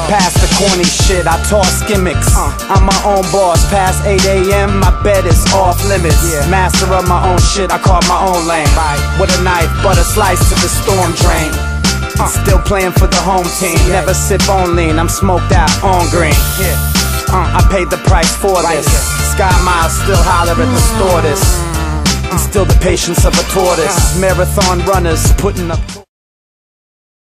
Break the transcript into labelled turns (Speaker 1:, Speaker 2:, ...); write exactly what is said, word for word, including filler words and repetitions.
Speaker 1: Past the corny shit, I toss gimmicks. I'm my own boss, past eight A M my bed is off limits. Master of my own shit, I carve my own lane. With a knife, butter slice to the storm drain. Still playing for the home team. Never sip on lean, I'm smoked out on green. uh, I paid the price for this. Sky Miles still holler at the store this. Still the patience of a tortoise. Marathon runners putting up